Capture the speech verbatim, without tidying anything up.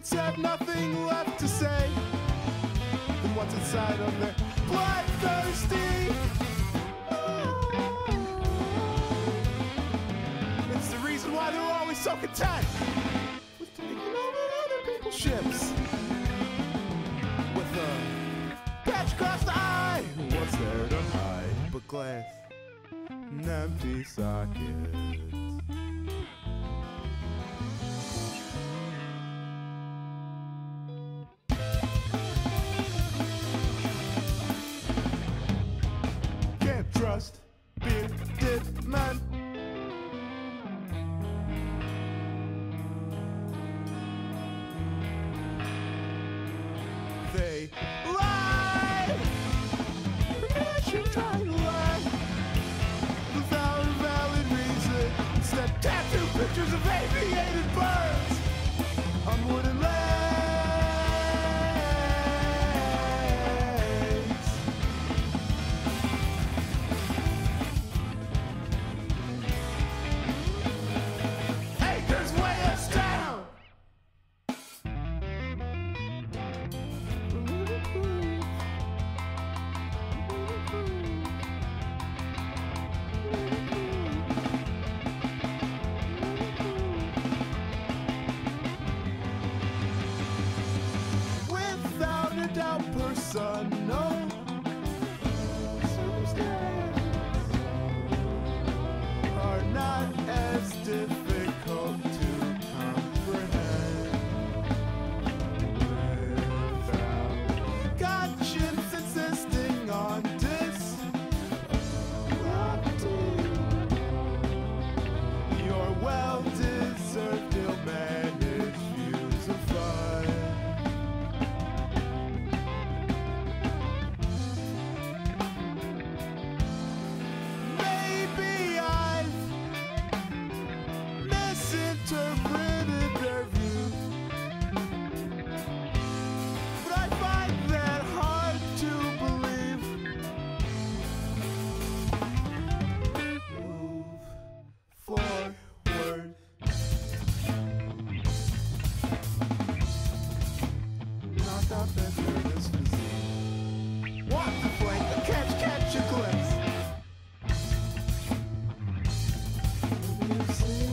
kids have nothing left to say than what's inside of their bloodthirsty. It's the reason why they're always so content with taking over other people's ships. With a patch across the eye, what's there to hide but glass and empty sockets? Can't trust bearded men. They lie. I should try to lie without a valid reason. Instead, tattoo pictures of aviated birds on wooden legs. Acres weigh us down. Without a doubt, personal circumstances are not as difficult to comprehend. Without conscience insisting on disrupting your well-deserved ill-managed views of fun. Maybe I've misinterpreted their views, but I find that hard to believe. Move forward. Knock out that nervous physique. Want to flank the catch, catch a glimpse. You see